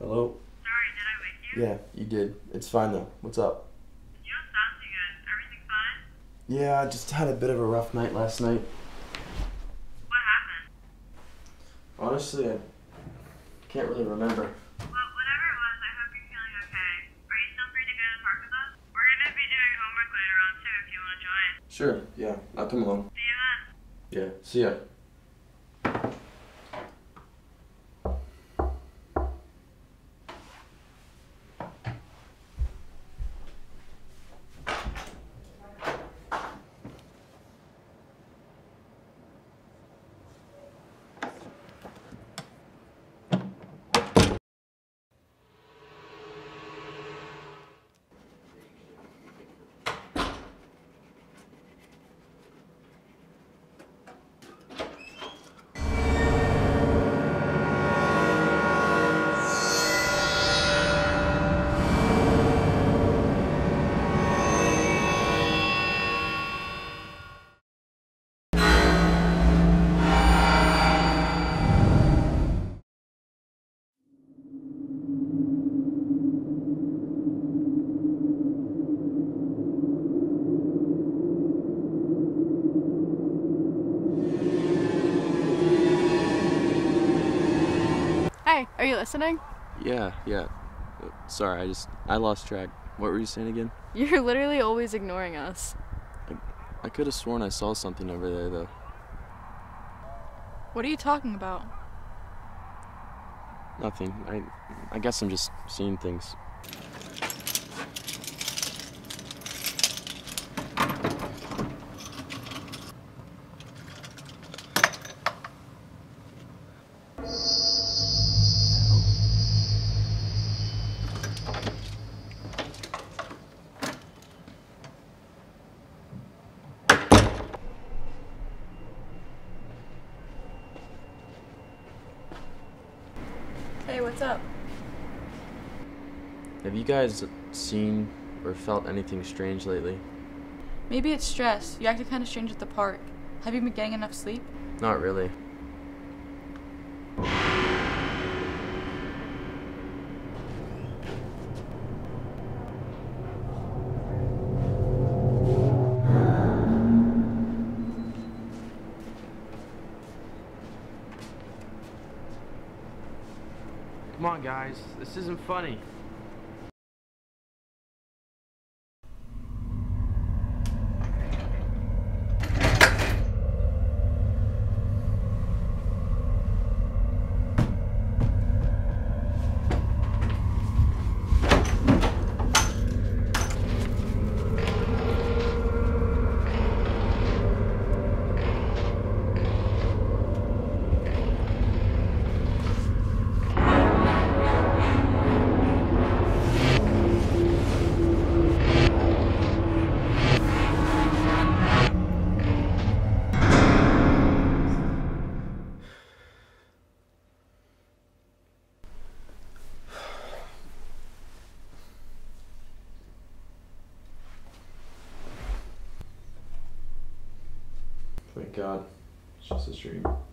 Hello? Sorry, did I wake you? Yeah, you did. It's fine though. What's up? You don't sound too good. Everything fine? Yeah, I just had a bit of a rough night last night. What happened? Honestly, I can't really remember. Well, whatever it was, I hope you're feeling okay. Are you still free to go to the park with us? We're gonna be doing homework later on too if you want to join. Sure, yeah, I'll come along. See you then. Yeah, see ya. Hey, are you listening? Yeah. Sorry, I lost track. What were you saying again? You're literally always ignoring us. I could have sworn I saw something over there though. What are you talking about? Nothing. I guess I'm just seeing things. Hey, what's up? Have you guys seen or felt anything strange lately? Maybe it's stress. You acted kind of strange at the park. Have you been getting enough sleep? Not really. Come on, guys. This isn't funny. Thank God. It's just a dream.